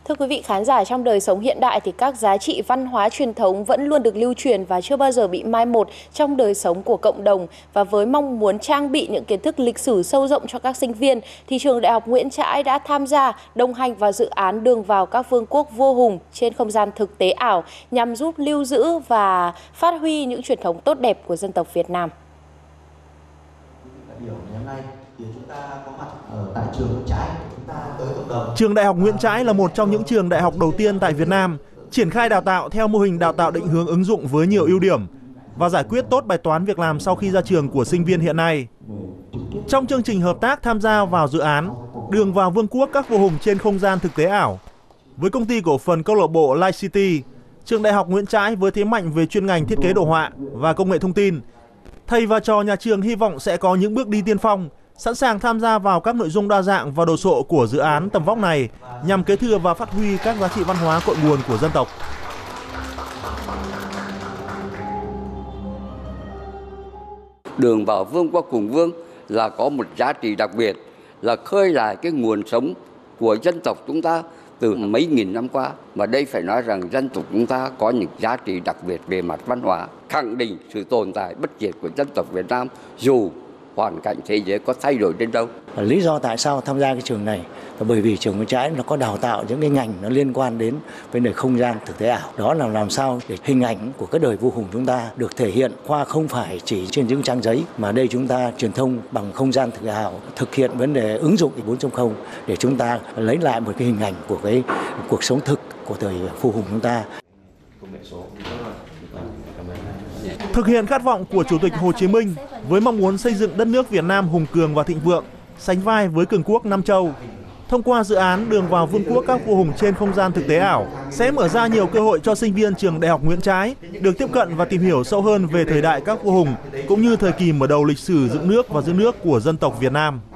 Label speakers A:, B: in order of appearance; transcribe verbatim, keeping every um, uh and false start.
A: Thưa quý vị khán giả, trong đời sống hiện đại thì các giá trị văn hóa truyền thống vẫn luôn được lưu truyền và chưa bao giờ bị mai một trong đời sống của cộng đồng. Và với mong muốn trang bị những kiến thức lịch sử sâu rộng cho các sinh viên, thì trường Đại học Nguyễn Trãi đã tham gia đồng hành vào dự án Đường vào các vương quốc vô hùng trên không gian thực tế ảo nhằm giúp lưu giữ và phát huy những truyền thống tốt đẹp của dân tộc Việt Nam.
B: Trường Đại học Nguyễn Trãi là một trong những trường đại học đầu tiên tại Việt Nam triển khai đào tạo theo mô hình đào tạo định hướng ứng dụng với nhiều ưu điểm và giải quyết tốt bài toán việc làm sau khi ra trường của sinh viên hiện nay. Trong chương trình hợp tác tham gia vào dự án Đường vào vương quốc các vua hùng trên không gian thực tế ảo với công ty cổ phần câu lạc bộ Light City, trường Đại học Nguyễn Trãi với thế mạnh về chuyên ngành thiết kế đồ họa và công nghệ thông tin, thầy và trò nhà trường hy vọng sẽ có những bước đi tiên phong, sẵn sàng tham gia vào các nội dung đa dạng và đồ sộ của dự án tầm vóc này nhằm kế thừa và phát huy các giá trị văn hóa cội nguồn của dân tộc.
C: Đường vào vương quốc hùng vương là có một giá trị đặc biệt, là khơi lại cái nguồn sống của dân tộc chúng ta từ mấy nghìn năm qua. Mà đây phải nói rằng dân tộc chúng ta có những giá trị đặc biệt về mặt văn hóa, khẳng định sự tồn tại bất diệt của dân tộc Việt Nam dù hoàn cảnh thế giới có thay đổi đến đâu.
D: Lý do tại sao tham gia cái trường này là bởi vì trường Nguyễn Trãi nó có đào tạo những cái ngành nó liên quan đến vấn đề không gian thực tế ảo. Đó là làm sao để hình ảnh của các đời vua hùng chúng ta được thể hiện qua không phải chỉ trên những trang giấy, mà đây chúng ta truyền thông bằng không gian thực tế ảo, thực hiện vấn đề ứng dụng bốn chấm không để chúng ta lấy lại một cái hình ảnh của cái cuộc sống thực của thời vua hùng chúng ta.
B: Thực hiện khát vọng của Chủ tịch Hồ Chí Minh với mong muốn xây dựng đất nước Việt Nam hùng cường và thịnh vượng, sánh vai với cường quốc Nam Châu. Thông qua dự án Đường vào vương quốc các vua hùng trên không gian thực tế ảo sẽ mở ra nhiều cơ hội cho sinh viên trường Đại học Nguyễn Trãi được tiếp cận và tìm hiểu sâu hơn về thời đại các vua hùng cũng như thời kỳ mở đầu lịch sử dựng nước và giữ nước của dân tộc Việt Nam.